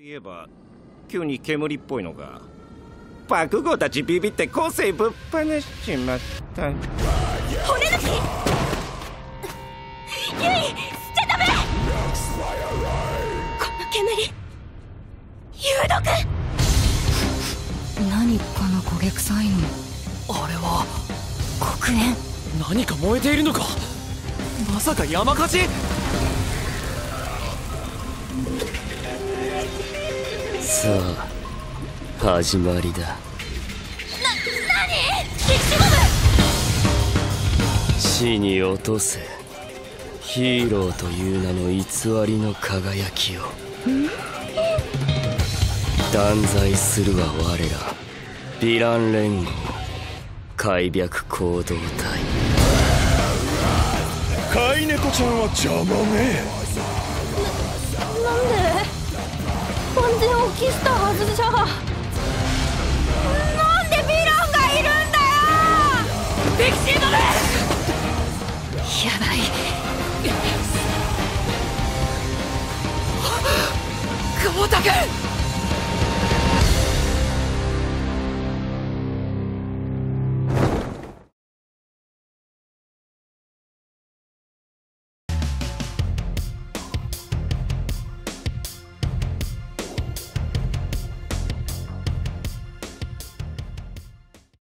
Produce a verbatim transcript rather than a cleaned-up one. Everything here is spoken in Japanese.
言えば急に煙っぽいのが爆豪たちビビって個性ぶっ放しちまった。 骨抜きユイ、捨てため。この煙有毒。 何この焦げ臭いの。 あれは黒煙。 何か燃えているのか。まさか山火事。 さあ始まりだ。な、 何？消しゴム。 死に落とせヒーローという名の偽りの輝きを。断罪するは我らヴィラン連合開闢行動隊。 飼い猫ちゃんは邪魔ね。 なんで？完全を期したはずじゃ。なんでヴィランがいるんだよ。 敵シードル